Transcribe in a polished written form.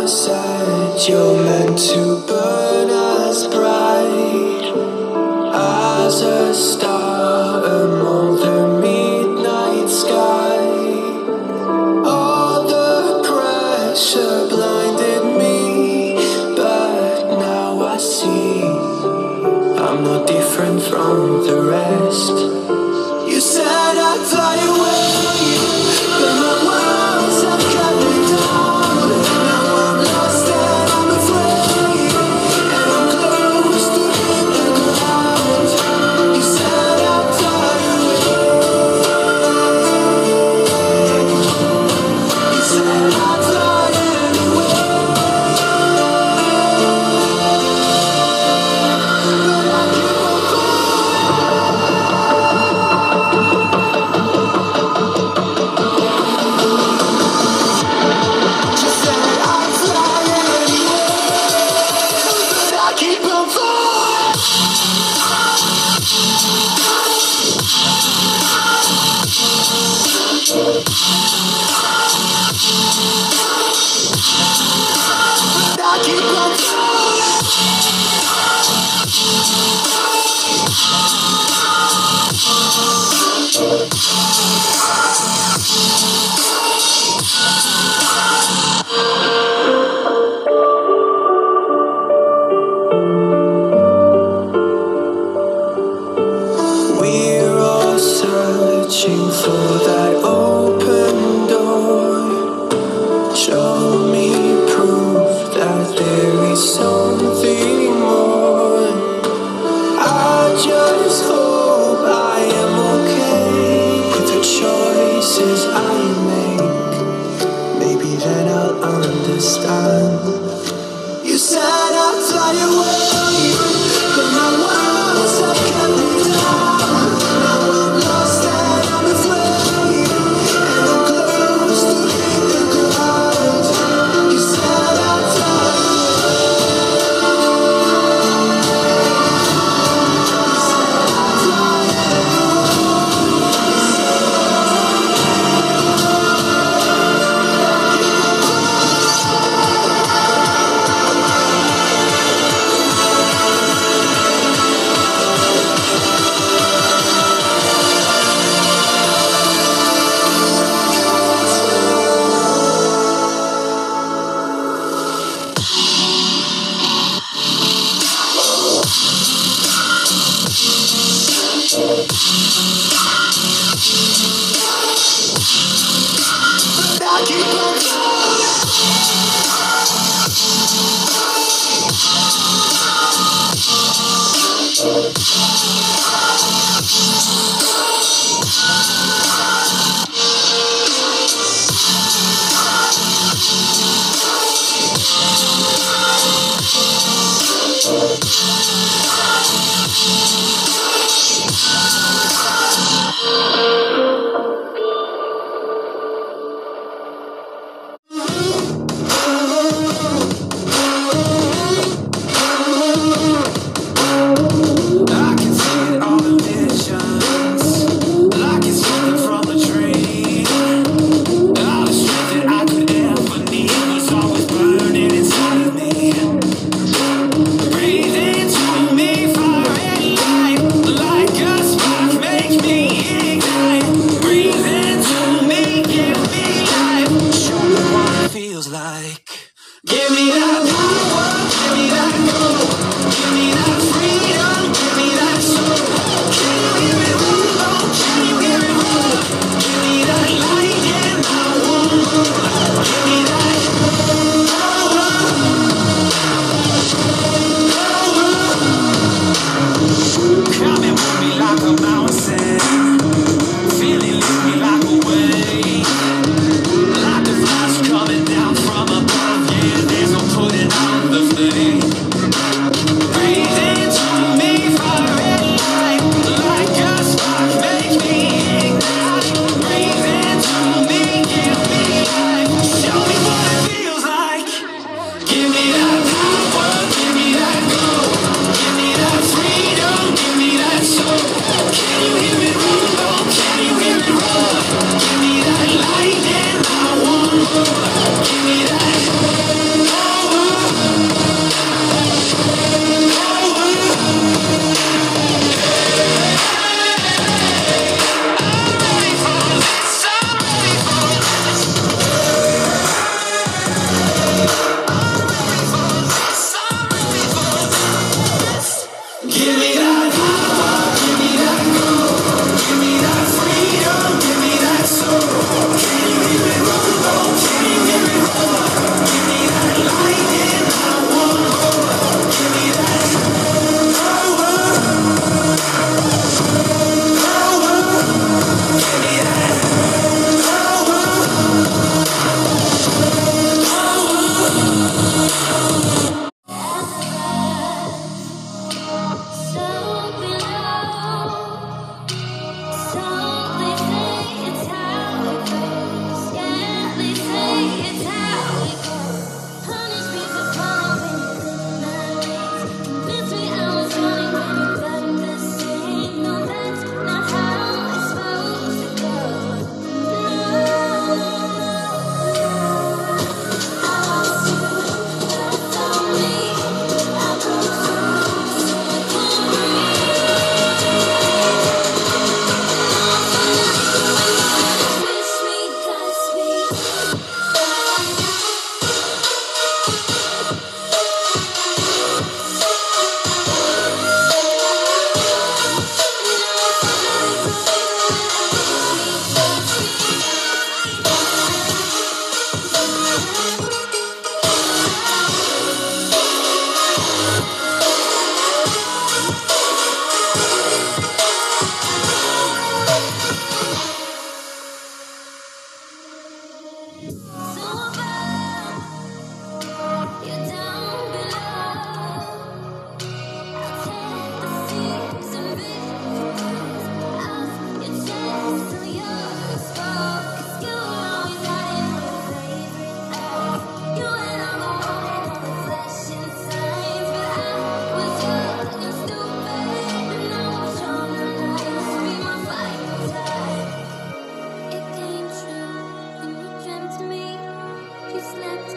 said you're meant to burn as bright as a star among the midnight sky. All the pressure blinded me, but now I see I'm no different from the rest. You said I'd fly away, but my words have cut me down. Now I'm lost and I'm afraid, and I'm close to hit the ground. You said I'd fly away. You said I'd fly anyway, but I keep on We're all searching for that open door. Show me proof that there is something more. I just hope I am okay with the choices I make. Maybe then I'll understand. You said I'd fly away, but my words have kept me down. Now I'm lost and I'm afraid, and I'm close to hit the ground. You said I'd fly away. You said I'd fly I keep on coming down from above, yeah, there's no slept